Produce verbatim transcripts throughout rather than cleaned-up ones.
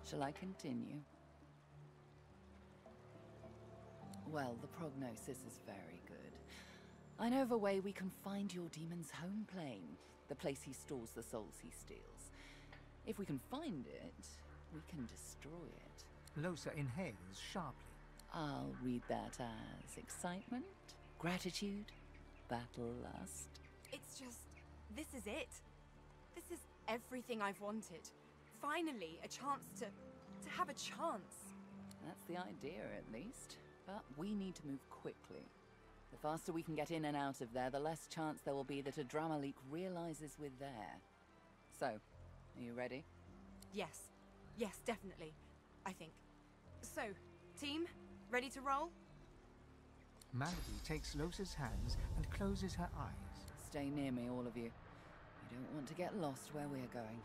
Shall I continue? Well, the prognosis is very good. I know of a way we can find your demon's home plane, the place he stores the souls he steals. If we can find it, we can destroy it. Lohse inhales sharply. I'll read that as excitement, gratitude, battle lust. It's just, this is it. This is everything I've wanted. Finally, a chance to, to have a chance. That's the idea, at least. But we need to move quickly. The faster we can get in and out of there, the less chance there will be that a drama leak realizes we're there. So, are you ready? Yes. Yes, definitely. I think. So, team, ready to roll? Malady takes Lohse's hands and closes her eyes. Stay near me, all of you. You don't want to get lost where we're going.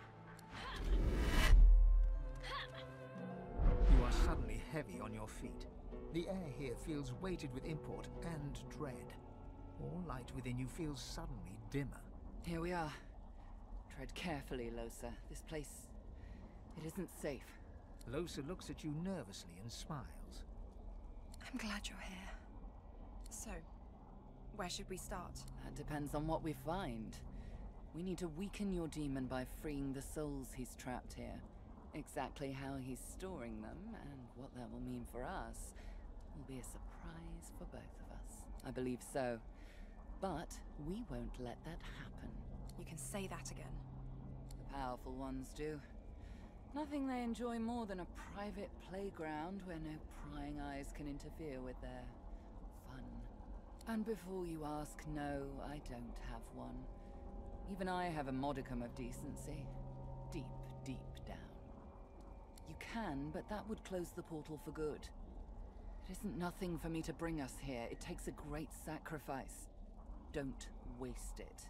You are suddenly heavy on your feet. The air here feels weighted with import and dread. All light within you feels suddenly dimmer. Here we are. Tread carefully, Lohse. This place... it isn't safe. Lohse looks at you nervously and smiles. I'm glad you're here. So, where should we start? That depends on what we find. We need to weaken your demon by freeing the souls he's trapped here. Exactly how he's storing them, and what that will mean for us, will be a surprise for both of us. I believe so. But we won't let that happen. You can say that again. The powerful ones do. Nothing they enjoy more than a private playground where no prying eyes can interfere with their fun. And before you ask, no, I don't have one. Even I have a modicum of decency. Deep, deep down. You can, but that would close the portal for good. It isn't nothing for me to bring us here. It takes a great sacrifice. Don't waste it.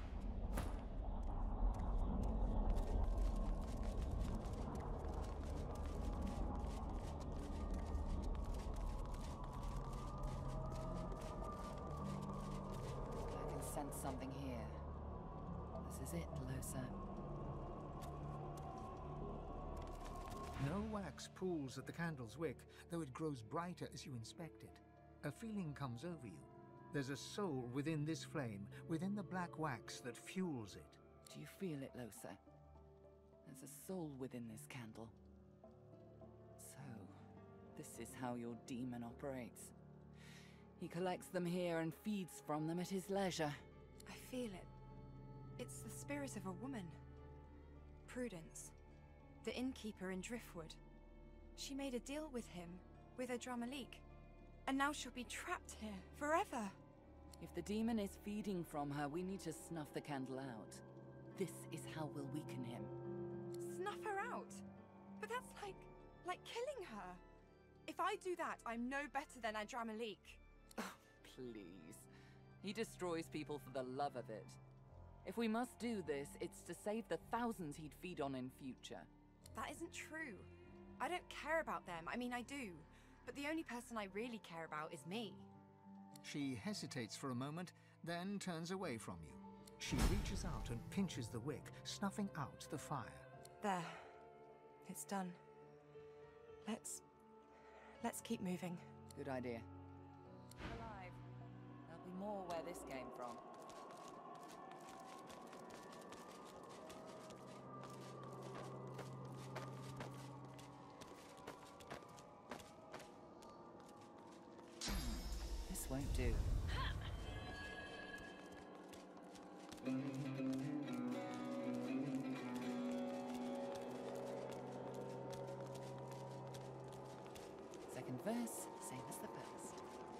I can sense something here. This is it, Lohse. No wax pools at the candle's wick, though it grows brighter as you inspect it. A feeling comes over you. There's a soul within this flame, within the black wax that fuels it. Do you feel it, Lohse? There's a soul within this candle. So, this is how your demon operates. He collects them here and feeds from them at his leisure. I feel it. It's the spirit of a woman. Prudence. The innkeeper in Driftwood. She made a deal with him, with Adramalik. And now she'll be trapped here, forever. If the demon is feeding from her, we need to snuff the candle out. This is how we'll weaken him. Snuff her out? But that's like... like killing her. If I do that, I'm no better than Adramalik. Oh, please. He destroys people for the love of it. If we must do this, it's to save the thousands he'd feed on in future. That isn't true. I don't care about them. I mean, I do. But the only person I really care about is me. She hesitates for a moment, then turns away from you. She reaches out and pinches the wick, snuffing out the fire. There. It's done. Let's... let's keep moving. Good idea. Alive. There'll be more where this came from. This won't do. Second verse, same as the first.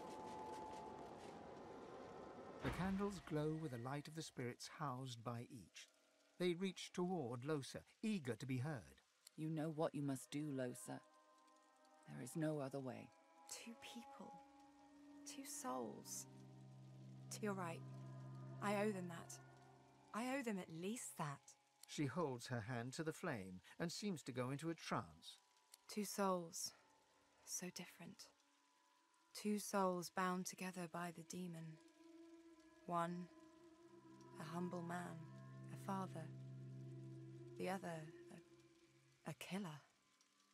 The candles glow with the light of the spirits housed by each. They reach toward Lohse, eager to be heard. You know what you must do, Lohse. There is no other way. Two people. Two souls. You're right. I owe them that. I owe them at least that. She holds her hand to the flame and seems to go into a trance. Two souls. So different. Two souls bound together by the demon. One, a humble man, a father. The other, a, a killer.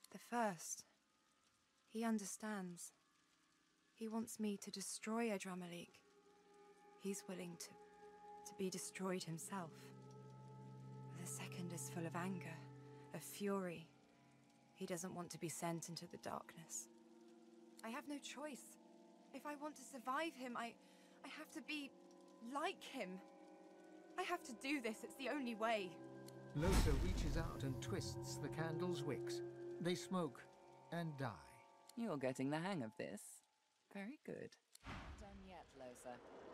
The first. He understands. He wants me to destroy Adramalik. He's willing to, to be destroyed himself. The second is full of anger, of fury. He doesn't want to be sent into the darkness. I have no choice. If I want to survive him, I, I have to be like him. I have to do this, it's the only way. Lohse reaches out and twists the candle's wicks. They smoke and die. You're getting the hang of this. Very good. Not done yet, Lohse.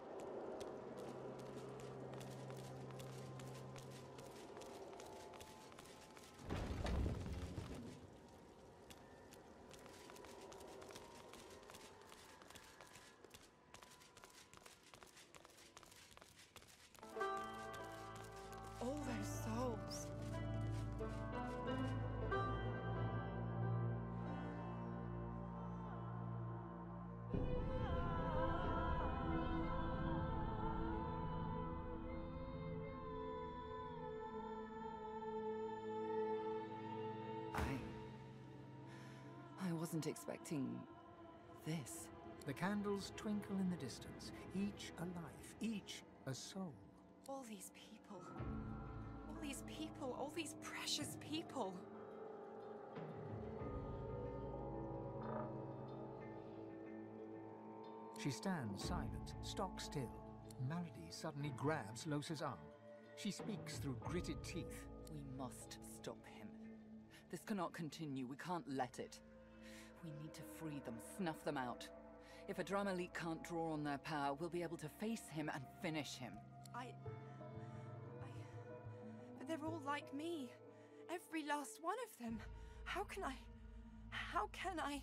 All those souls. I... I wasn't expecting this. The candles twinkle in the distance, each a life, each a soul. All these people. All these people, all these precious people. She stands silent, stock still. Malady suddenly grabs Lohse's arm. She speaks through gritted teeth. We must stop him. This cannot continue. We can't let it. We need to free them, snuff them out. If Adramalik can't draw on their power, we'll be able to face him and finish him. I... I... But they're all like me. Every last one of them. How can I... How can I...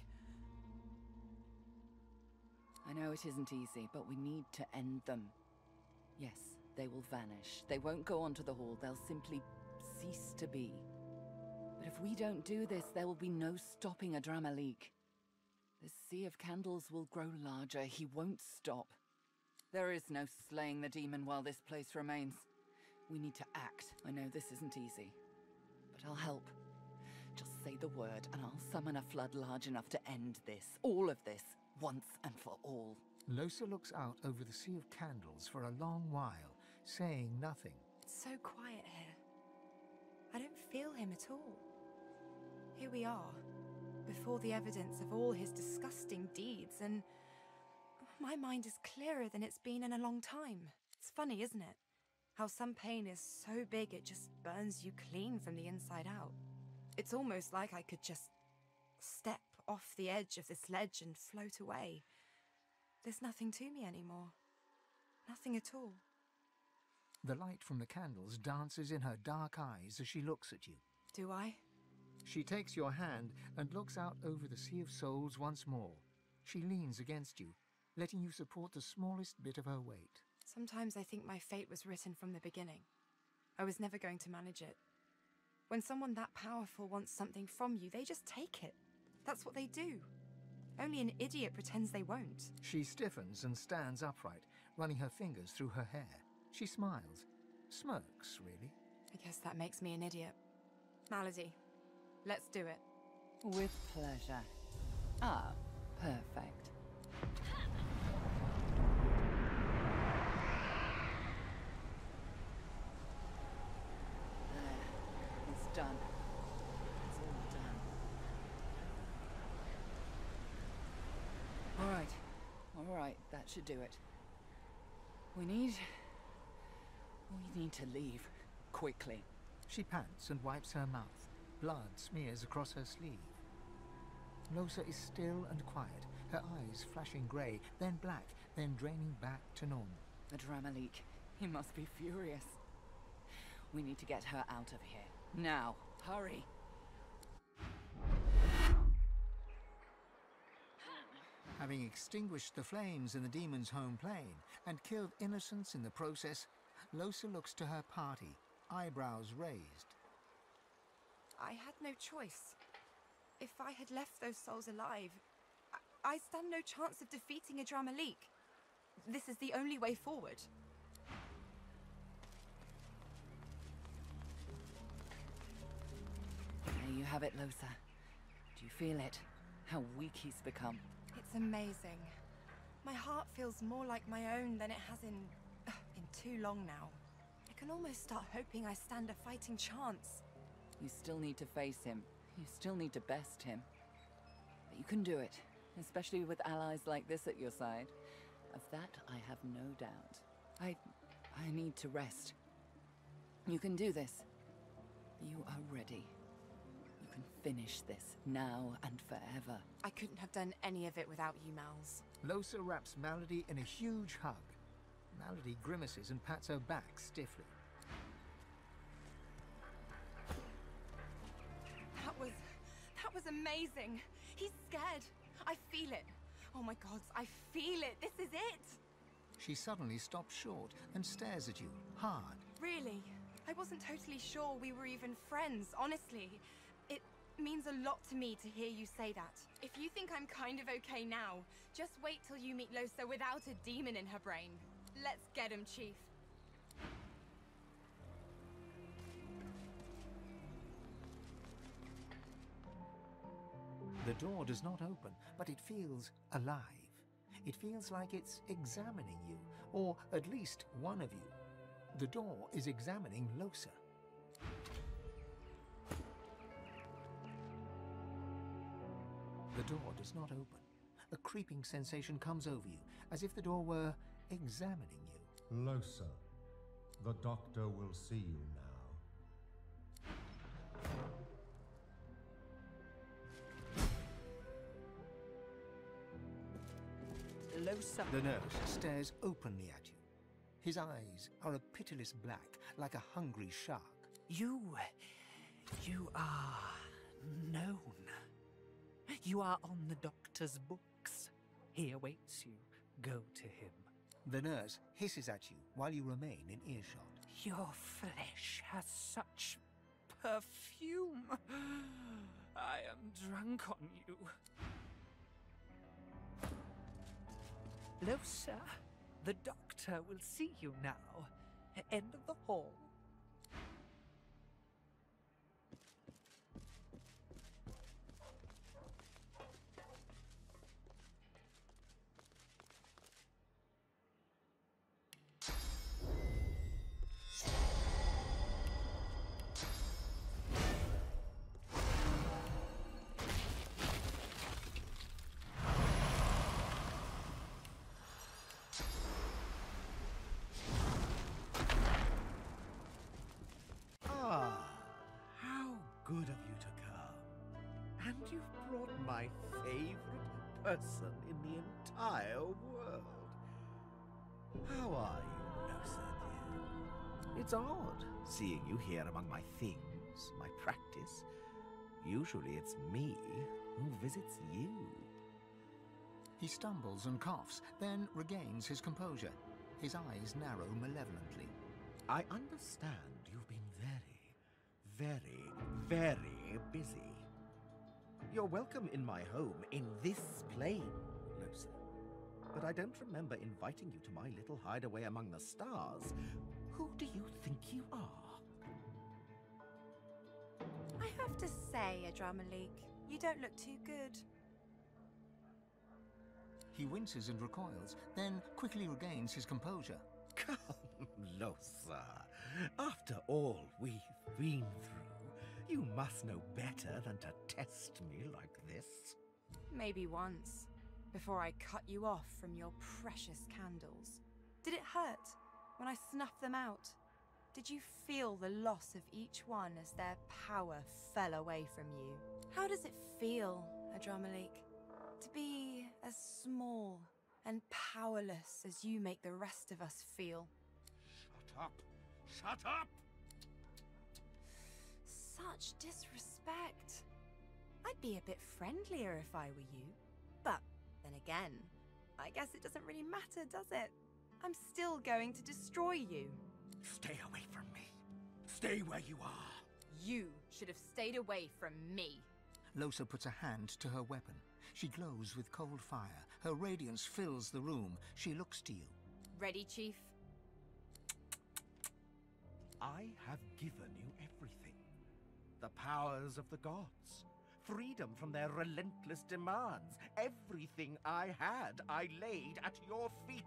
I know it isn't easy, but we need to end them. Yes, they will vanish. They won't go onto the hall. They'll simply cease to be. But if we don't do this, there will be no stopping Adramalik. The sea of candles will grow larger. He won't stop. There is no slaying the demon while this place remains. We need to act. I know this isn't easy, but I'll help. Just say the word and I'll summon a flood large enough to end this. All of this. Once and for all. Lohse looks out over the sea of candles for a long while, saying nothing. It's so quiet here. I don't feel him at all. Here we are, before the evidence of all his disgusting deeds, and my mind is clearer than it's been in a long time. It's funny, isn't it? How some pain is so big it just burns you clean from the inside out. It's almost like I could just step off the edge of this ledge and float away. There's nothing to me anymore. Nothing at all. The light from the candles dances in her dark eyes as she looks at you. Do I? She takes your hand and looks out over the sea of souls once more. She leans against you, letting you support the smallest bit of her weight. Sometimes I think my fate was written from the beginning. I was never going to manage it. When someone that powerful wants something from you, they just take it. That's what they do. Only an idiot pretends they won't. She stiffens and stands upright, running her fingers through her hair. She smiles. Smirks, really. I guess that makes me an idiot. Malady, let's do it. With pleasure. Ah, perfect. There. It's done. It's all done. All right. All right, that should do it. We need... We need to leave. Quickly. She pants and wipes her mouth. Blood smears across her sleeve. Lohse is still and quiet, her eyes flashing grey, then black, then draining back to normal. Adramalik, he must be furious. We need to get her out of here. Now, hurry! Having extinguished the flames in the demon's home plane and killed innocents in the process, Lohse looks to her party, eyebrows raised. I had no choice. If I had left those souls alive, I, I stand no chance of defeating Adramalik. This is the only way forward. There you have it, Lohse. Do you feel it? How weak he's become. It's amazing. My heart feels more like my own than it has in... in too long now. I can almost start hoping I stand a fighting chance. You still need to face him. You still need to best him. But you can do it, especially with allies like this at your side. Of that, I have no doubt. I... I need to rest. You can do this. You are ready. You can finish this, now and forever. I couldn't have done any of it without you, Mals. Lohse wraps Malady in a huge hug. Malady grimaces and pats her back stiffly. That was... that was amazing. He's scared. I feel it. Oh my gods, I feel it. This is it. She suddenly stops short and stares at you, hard. Really? I wasn't totally sure we were even friends, honestly. It means a lot to me to hear you say that. If you think I'm kind of okay now, just wait till you meet Lohse without a demon in her brain. Let's get him, Chief. The door does not open, but it feels alive. It feels like it's examining you, or at least one of you. The door is examining Lohse. The door does not open. A creeping sensation comes over you, as if the door were examining you. Lohse, the doctor will see you now. Lohse. The nurse stares openly at you. His eyes are a pitiless black, like a hungry shark. You... you are... known. You are on the doctor's books. He awaits you. Go to him. The nurse hisses at you while you remain in earshot. Your flesh has such perfume. I am drunk on you. Lohse, the doctor will see you now. End of the hall. Good of you to come. And you've brought my favorite person in the entire world. How are you, Lohse, dear? It's odd, seeing you here among my things, my practice. Usually it's me who visits you. He stumbles and coughs, then regains his composure. His eyes narrow malevolently. I understand you've been very, very, very busy. You're welcome in my home, in this plane, Lohse. But I don't remember inviting you to my little hideaway among the stars. Who do you think you are? I have to say, Adramalik, you don't look too good. He winces and recoils, then quickly regains his composure. Come, Lohse. After all we've been through, you must know better than to test me like this. Maybe once, before I cut you off from your precious candles. Did it hurt when I snuffed them out? Did you feel the loss of each one as their power fell away from you? How does it feel, Adramalik, to be as small and powerless as you make the rest of us feel? Shut up! Shut up! Such disrespect. I'd be a bit friendlier if I were you. But then again, I guess it doesn't really matter, does it? I'm still going to destroy you. Stay away from me. Stay where you are. You should have stayed away from me. Lohse puts a hand to her weapon. She glows with cold fire. Her radiance fills the room. She looks to you. Ready, Chief? I have given you everything. The powers of the gods. freedom from their relentless demands. Everything I had, I laid at your feet.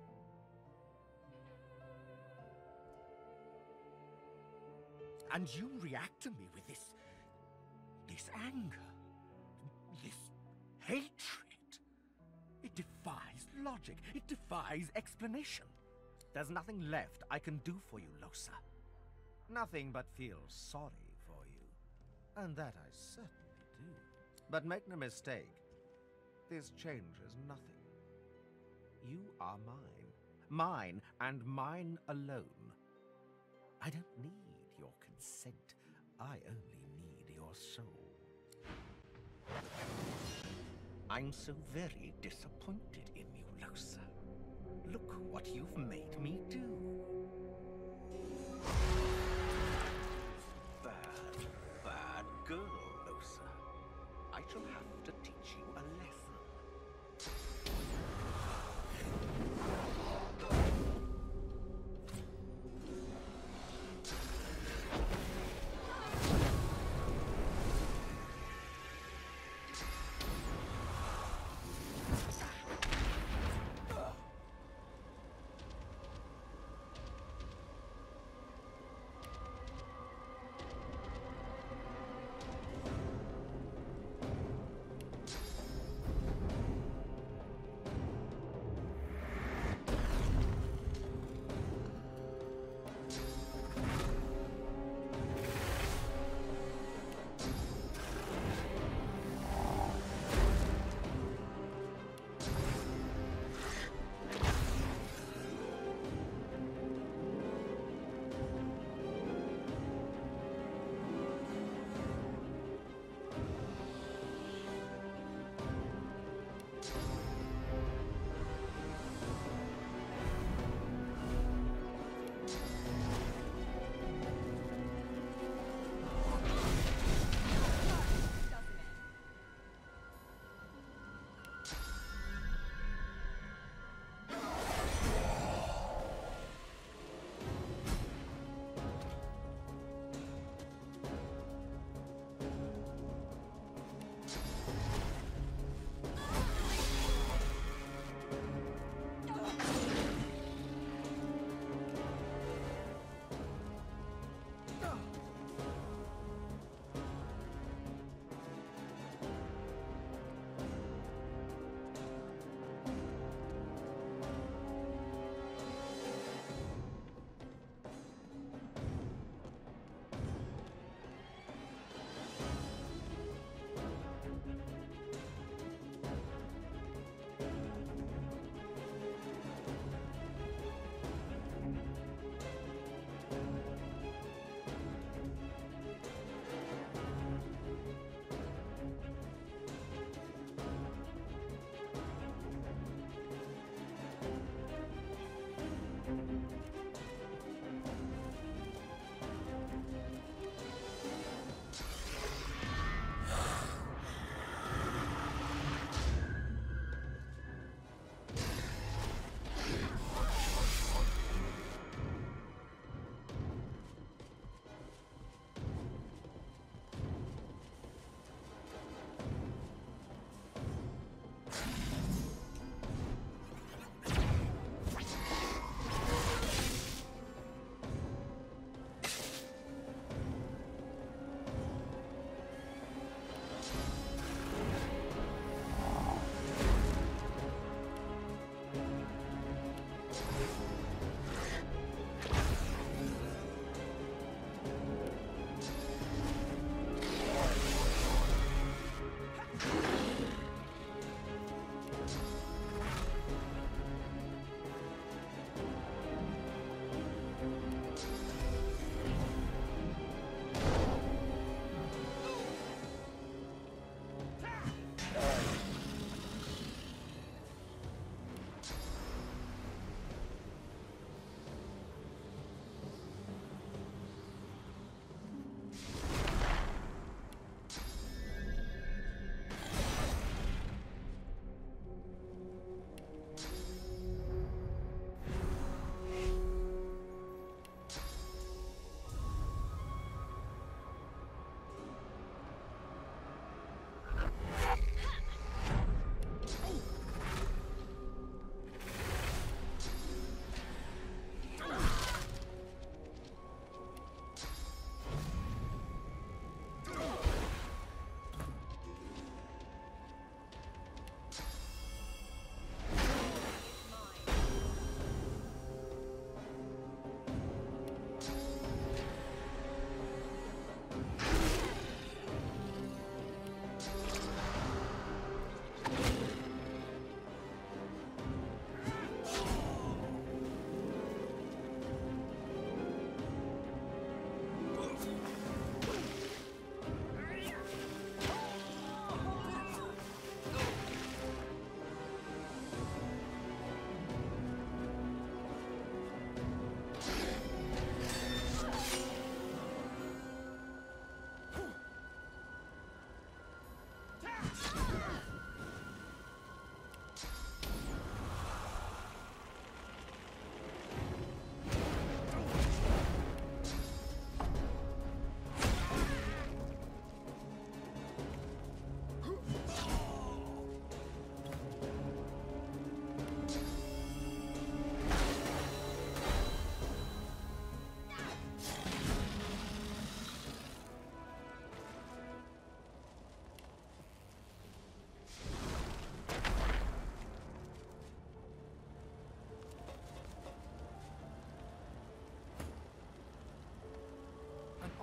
And you react to me with this... this anger. This hatred. It defies logic. It defies explanation. There's nothing left I can do for you, Lohse. Nothing but feel sorry for you. And that I certainly do. But make no mistake, this changes nothing. You are mine. Mine and mine alone. I don't need your consent. I only need your soul. I'm so very disappointed in you, Lohse. Look what you've made me do. Bad, bad girl, Lohse. I shall have to teach you a lesson.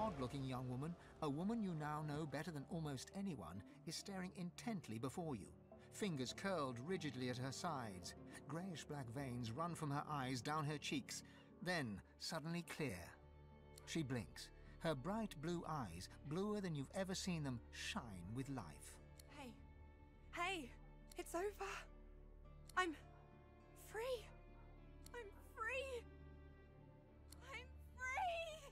odd-looking young woman, a woman you now know better than almost anyone, is staring intently before you. Fingers curled rigidly at her sides. Greyish-black veins run from her eyes down her cheeks, then suddenly clear. She blinks. Her bright blue eyes, bluer than you've ever seen them, shine with life. Hey. Hey! It's over! I'm free! I'm free! I'm free!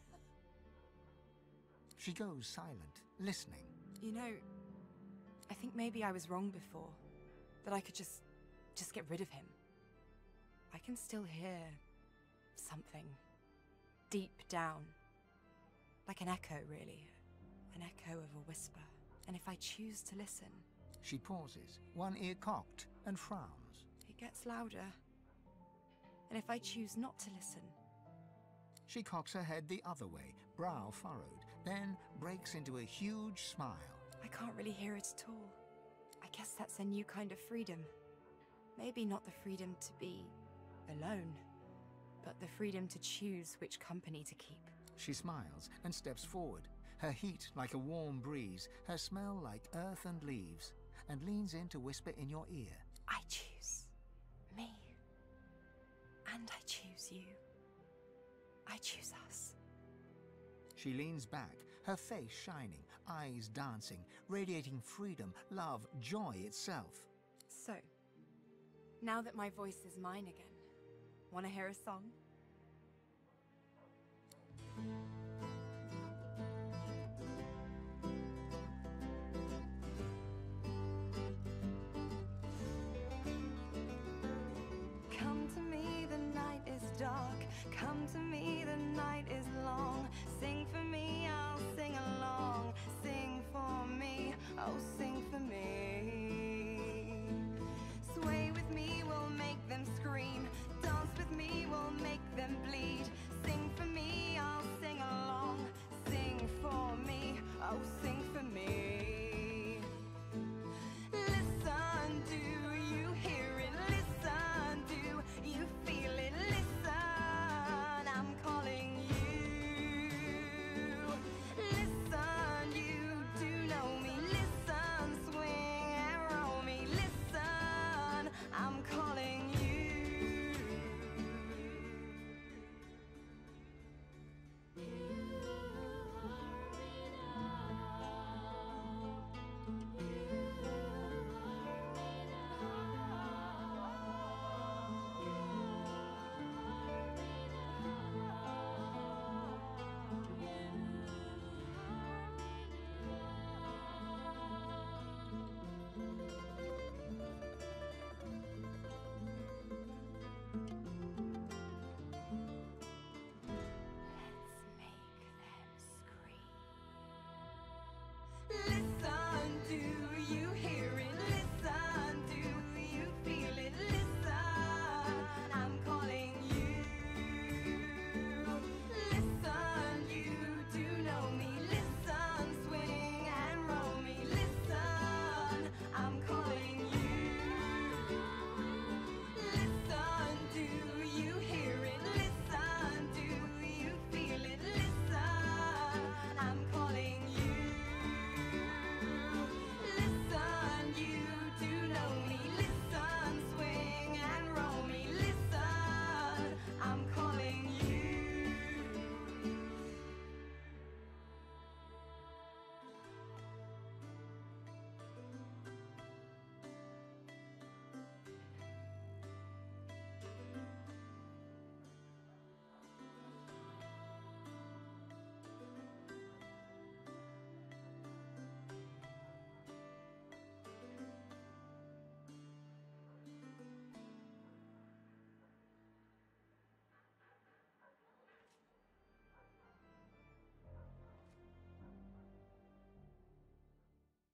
She goes silent, listening. You know, I think maybe I was wrong before. That I could just... just get rid of him. I can still hear... something. Deep down. Like an echo, really. An echo of a whisper. And if I choose to listen... She pauses, one ear cocked, and frowns. It gets louder. And if I choose not to listen... She cocks her head the other way, brow furrowed, then breaks into a huge smile. I can't really hear it at all. I guess that's a new kind of freedom. Maybe not the freedom to be alone, but the freedom to choose which company to keep. She smiles and steps forward, her heat like a warm breeze, her smell like earth and leaves, and leans in to whisper in your ear. I choose me. And I choose you. I choose us. She leans back, her face shining, eyes dancing, radiating freedom, love, joy itself. So, now that my voice is mine again, want to hear a song?